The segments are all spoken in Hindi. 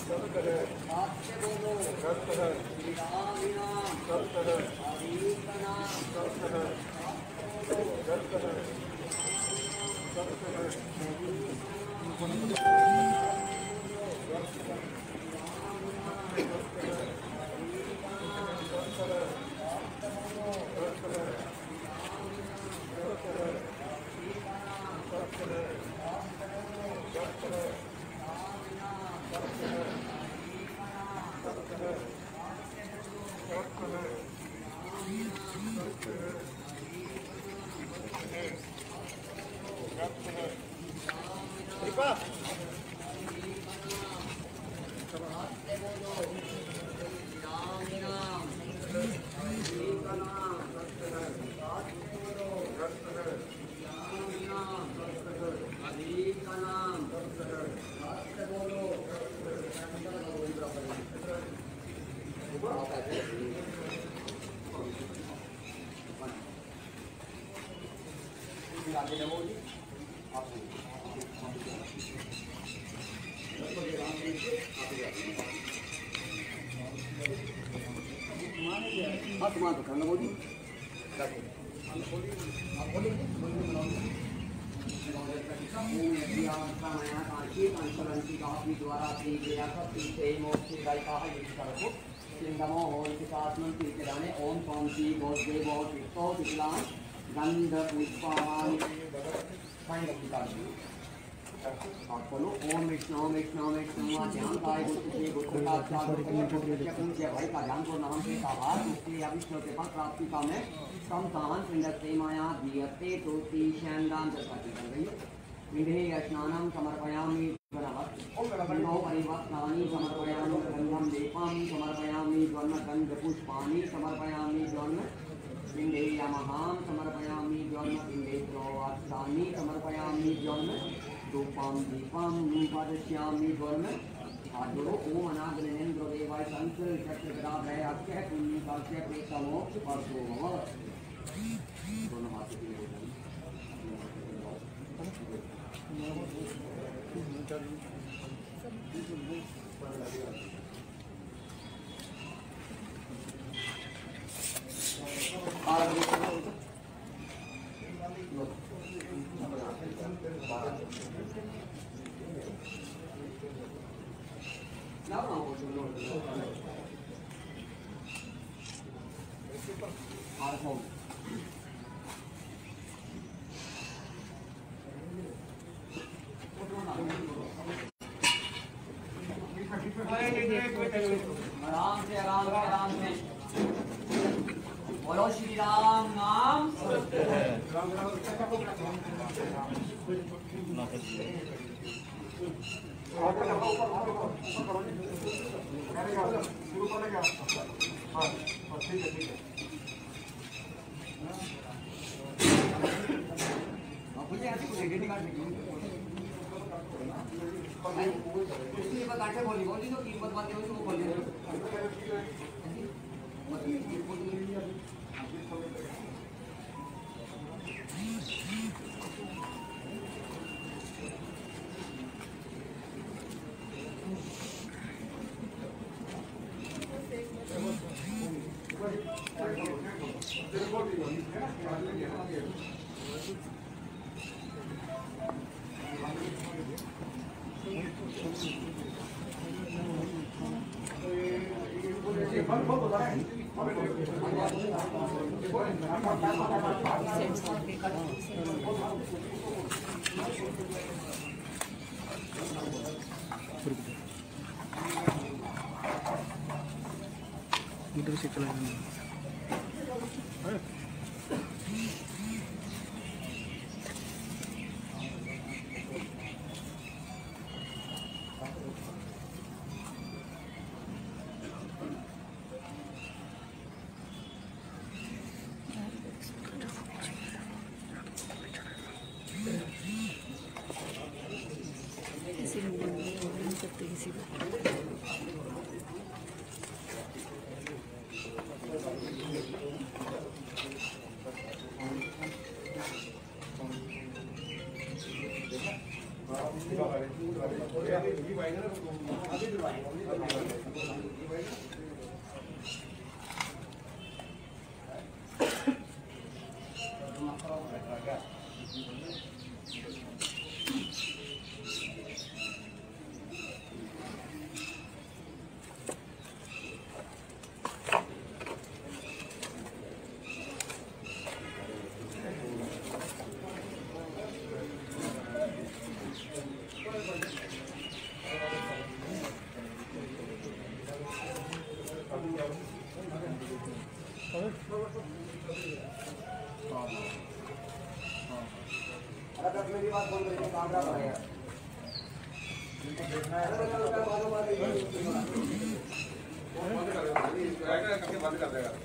द्वारा लिंगमो होलिकात्मन तीर्थदाने ओम शांति बोधदेव चित्तो विकलांग गंध पुष्पाणि बोलो ओम विष्णु विष्णु विष्णु ध्यान काय गुप्त गुप्त का पूज्य भाई का ध्यान को नाम से आभार उसके अविष्णु के पास प्राप्ति का मैं कम कामन सिंधते माया दियते तोति शैंदान दर्शाती कर रही है विधे स्नानं समर्पयामि गणवत्नो परिवत्नानि समर्पयामि गंधं लेपामि समर्पयामि ज्वर्ण गंध पुष्पाणि समर्पयामि ज्वर्ण पिण्डेयमहां समर्पयामि ज्वर्ण पिण्डेद्रोवात्सानि समर्पयामि ज्वर्ण धूपं दीपं नूपादश्यामि ज्वर्ण आजो ओम अनाग्नेन्द्र देवाय संकर चक्रग्राभय अक्षय पुण्यकास्य प्रेतमोक्ष परसो दोनों हाथ से आराम से बोलो श्री राम नाम सत्य है। बोली बोली तो कीमत बात है वो बोल इधर से चला मेरी बात बोल रही है काम रहा है बंद कर देगा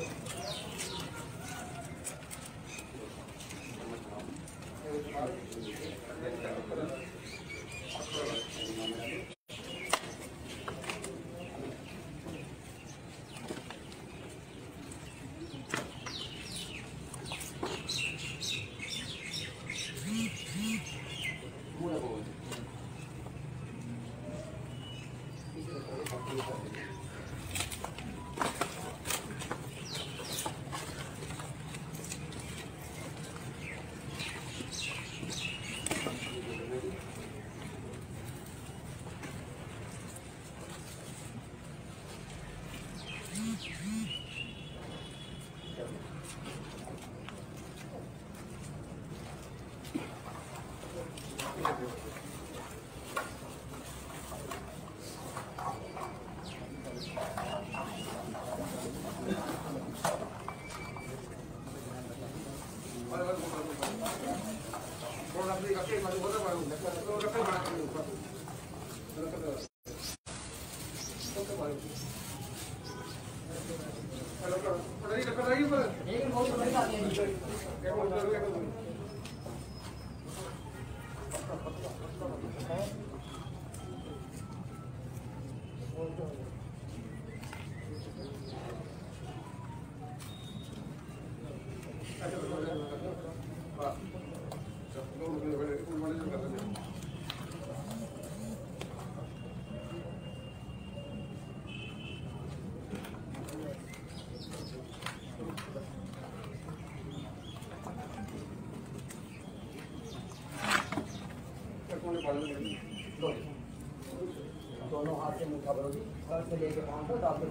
दोनों हाथ से मुठा भरोगी घर से लेके पाँव तक दाखिल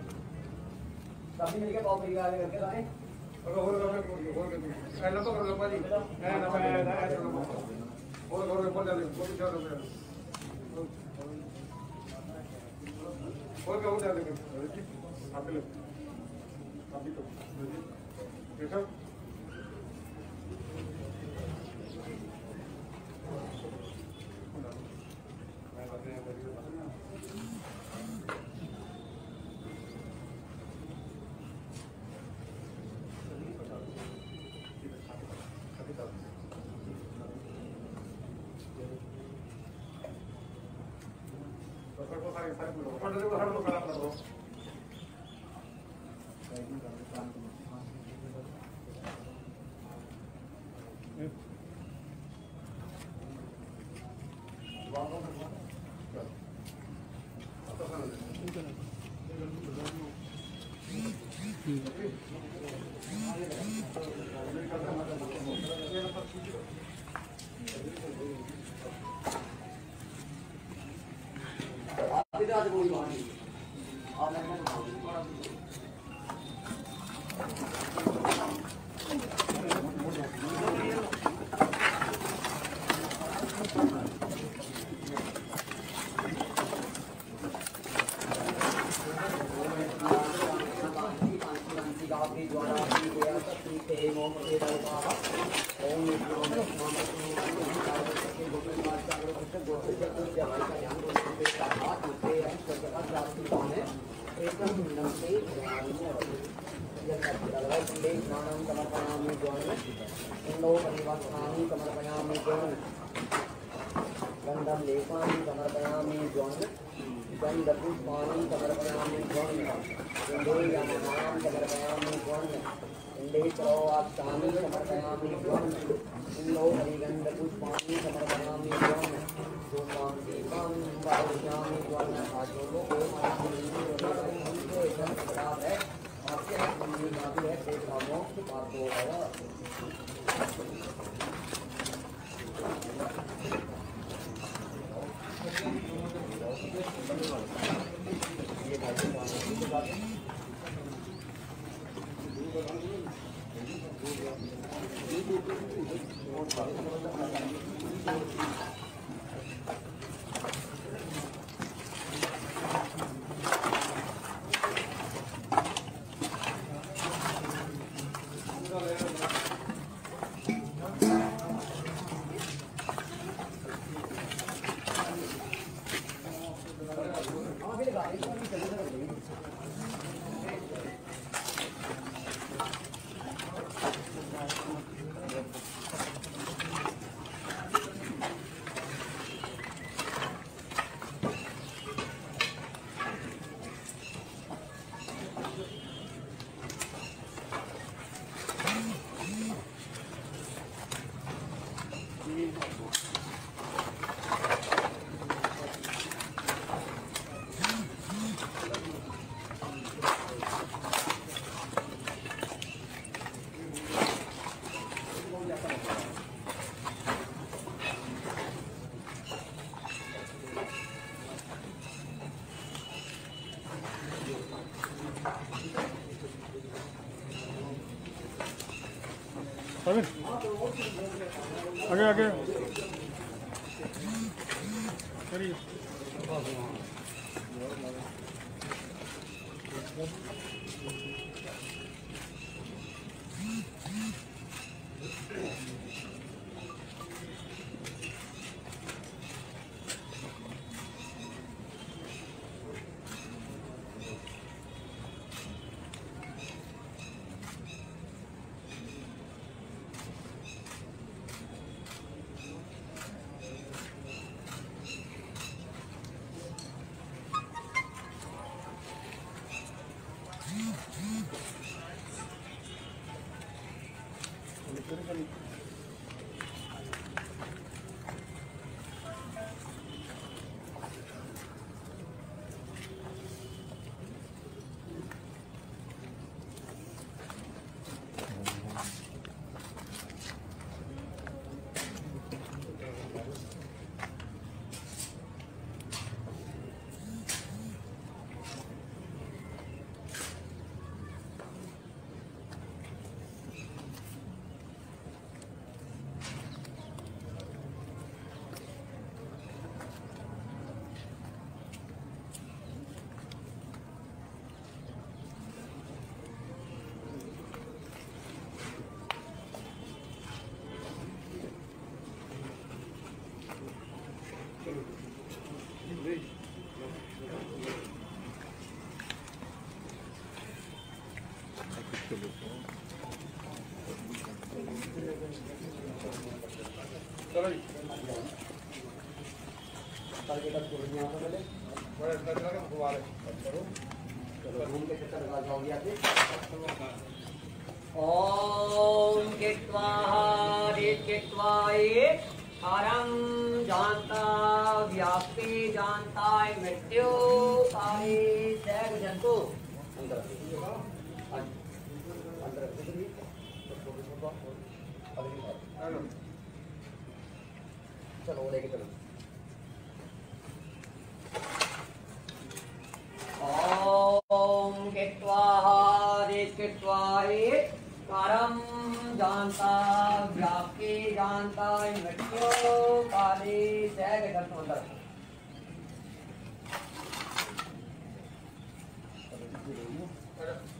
सभी मिलके पाँव परिवार में करके लाए गंधम लेपन समर्पयामि ज्वन्न गंधपुष्पाणि समर्पयामि ज्वन्न इंदोयामानां समर्पयामि ज्वन्न इंदेशवाक्तानि समर्पयामि ज्वन्न इंदो हरिगंधपुष्पाणि समर्पयामि ज्वन्न धूपं दीपं वाहयामि ज्वन्न आचमनो है आपके मंदिर का भी है एक मोक्ष पार्थो है ये भाई आगे आगे करिए ओम कित्वाये हरं जानता व्याप्ति जानता मृत्यु काले सैग जंतु चलो लेके चलो। ओम कित्वाये परम जानता व्याप्ति जानता मृत्यु काले सैग जंतु अंदर